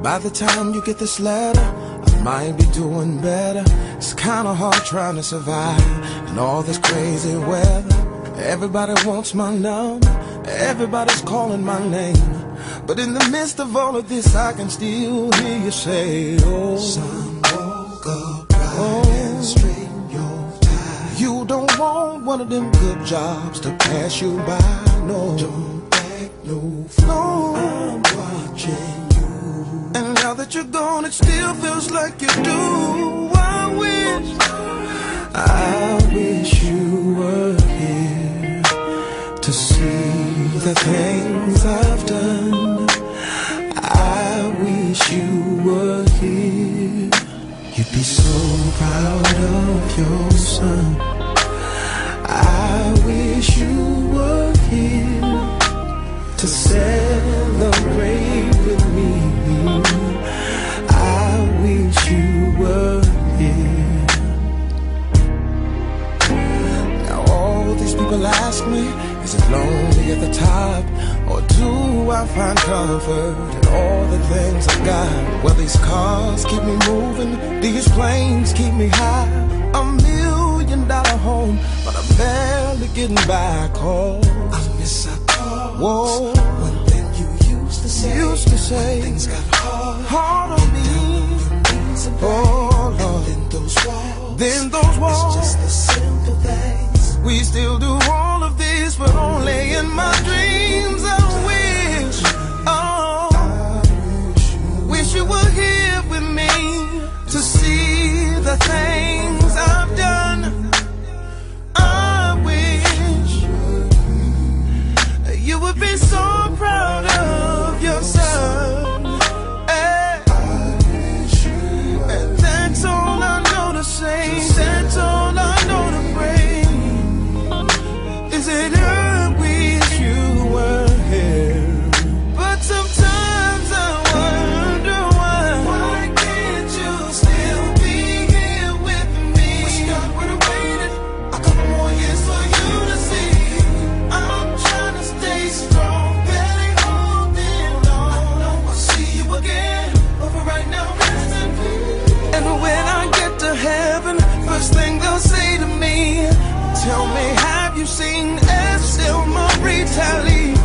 By the time you get this letter, I might be doing better. It's kinda hard trying to survive in all this crazy weather. Everybody wants my number, everybody's calling my name. But in the midst of all of this, I can still hear you say, oh, son, woke up right and straighten your tie. You don't want one of them good jobs to pass you by, no. Don't back no flow, I'm watching you. And now that you're gone, it still feels like you do. I wish you were here to see the things I've done. I wish you were here. You'd be so proud of your son. I wish you were here to celebrate with me. I wish you were here. People ask me, is it lonely at the top, or do I find comfort in all the things I've got? Well, these cars keep me moving, these planes keep me high. $1 million home, but I'm barely getting back home. I miss our calls. Whoa. One thing you used to say, things got hard on me. Oh Lord, then those walls, it's just the simple things. We still do all of this, but only in my dreams. I wish you were here with me to see the things I've done. I wish you would be so proud of your son. And that's all I know to say, that's all I know to pray. I wish you were here, but sometimes I wonder why can't you still be here with me? Wish God would've waited a couple more years for you to see. I'm trying to stay strong, barely holding on. I know I'll see you again, but for right now, rest in peace. And when I get to heaven, first thing they'll say to me, tell me, have you seen Selma Retaliate?